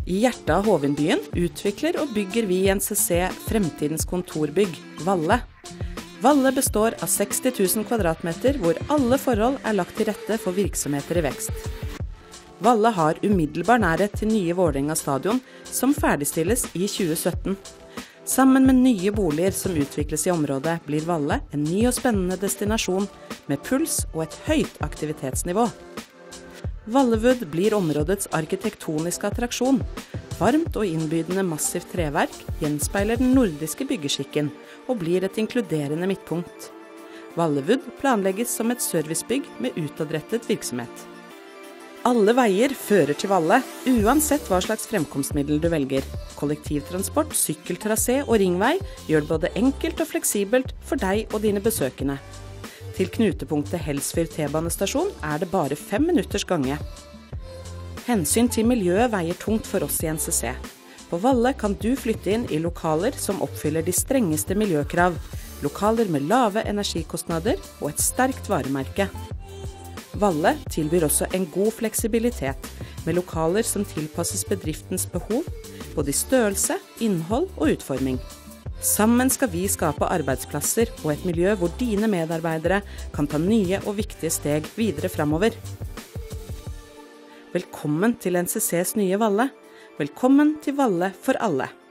I hjertet av Hovinbyen utvikler og bygger vi i NCC fremtidens kontorbygg, Valle. Valle består av 60 000 kvadratmeter hvor alle forhold er lagt til rette for virksomheter i vekst. Valle har umiddelbar nærhet til nye Vålerenga stadion, som ferdigstilles i 2017. Sammen med nye boliger som utvikles i området, blir Valle en ny og spennende destinasjon med puls og et høyt aktivitetsnivå. Vallewood blir områdets arkitektoniske attraksjon. Varmt og innbydende massivt treverk gjenspeiler den nordiske byggeskikken og blir et inkluderende midtpunkt. Vallewood planlegges som et servicebygg med utadrettet virksomhet. Alle veier fører til Valle, uansett hva slags fremkomstmiddel du velger. Kollektivtransport, sykkeltrasé og ringvei gjør det både enkelt og fleksibelt for deg og dine besøkende. Til knutepunktet Helsfyr T-banestasjon er det bare 5 minutters gange. Hensyn til miljøet veier tungt for oss i NCC. På Valle kan du flytte inn i lokaler som oppfyller de strengeste miljøkrav, lokaler med lave energikostnader og et sterkt varemerke. Valle tilbyr også en god fleksibilitet, med lokaler som tilpasses bedriftens behov, både i størrelse, innhold og utforming. Sammen skal vi skape arbeidsplasser og et miljø hvor dine medarbeidere kan ta nye og viktige steg videre fremover. Velkommen til NCCs nye Valle. Velkommen til Valle for alle.